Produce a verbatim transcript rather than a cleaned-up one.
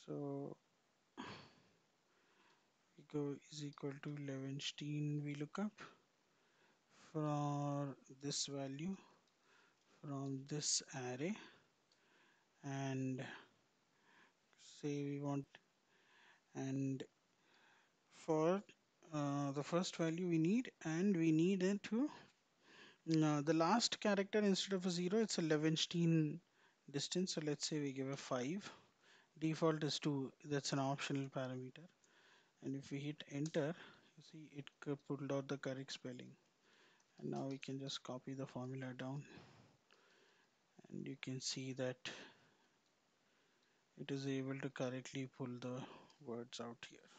So we go is equal to Levenstein VLOOKUP for this value from this array, and say we want, and for uh, the first value we need, and we need it to no, the last character instead of a zero, it's a Levenstein distance. So let's say we give a five. Default is two. That's an optional parameter. And if we hit enter, you see it c- pulled out the correct spelling. And now we can just copy the formula down, and you can see that it is able to correctly pull the words out here.